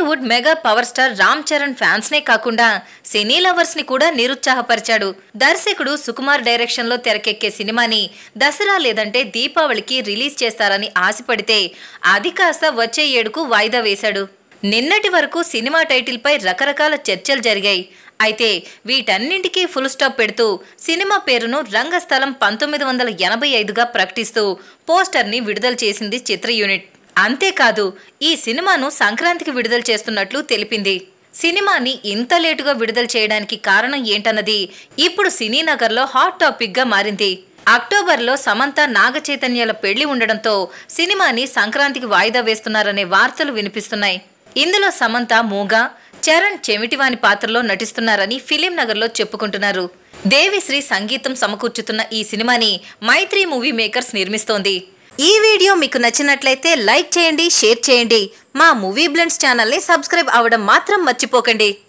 Tollywood mega power star Ram Charan fans నే కాకుండా cine lovers ని కూడా నిరుత్సాహపరిచాడు. దర్శకుడు సుకుమార్ డైరెక్షన్ లో తెరకెక్కే సినిమాని దసరా లేదంటే దీపావళికి రిలీజ్ చేస్తారని ఆశపడితే అది కాస్త వచ్చే ఏడుకు వాయిదా వేశాడు. నిన్నటి వరకు సినిమా టైటిల్ పై రకరకాల చర్చలు జరిగాయి. అయితే వీటన్నింటికీ ఫుల్ స్టాప్ పెడుతూ సినిమా పేరును రంగస్థలం 1985గా ప్రకటిస్తూ పోస్టర్ ని విడుదల చేసింది చిత్ర యూనిట్. అంతేకాదు ఈ సినిమాను సంక్రాంతికి విడుదల చేస్తున్నట్లు తెలిపింది. సినిమాని ఇంత లేటుగా విడుదల చేయడానికి కారణం ఏంటన్నది ఇప్పుడు సినీ నగర్లో హాట్ టాపిక్ గా మారింది. అక్టోబర్లో సమంత నాగచైతన్యాల పెళ్లి ఉండడంతో సినిమాని సంక్రాంతికి వాయిదా వేస్తున్నారనే వార్తలు వినిపిస్తున్నాయి. ఇందులో సమంత మూగా, చరణ్ చెమిటివాని పాత్రలో నటిస్తున్నారని ఫిలిం నగర్లో చెప్పుకుంటున్నారు. దేవిశ్రీ సంగీతం సమకూర్చుతున్న ఈ సినిమాని మైత్రి మూవీ మేకర్స్ నిర్మిస్తోంది. ఈ వీడియో మీకు నచ్చినట్లయితే లైక్ చేయండి, షేర్ చేయండి. మా మూవీ బ్లెండ్స్ ఛానల్ని సబ్స్క్రైబ్ అవ్వడం మాత్రం మర్చిపోకండి.